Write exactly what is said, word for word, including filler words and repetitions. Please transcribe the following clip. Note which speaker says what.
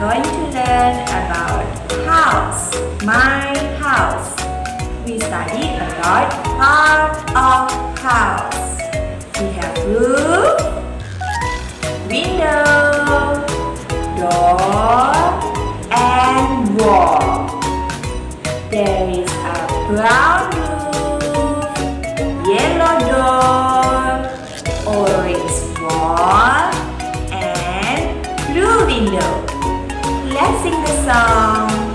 Speaker 1: going to learn about house, my house. We studied about part of house. We have roof, window, door, and wall. There is a brown roof, yellow door, orange wall, and blue window. Let's sing the song.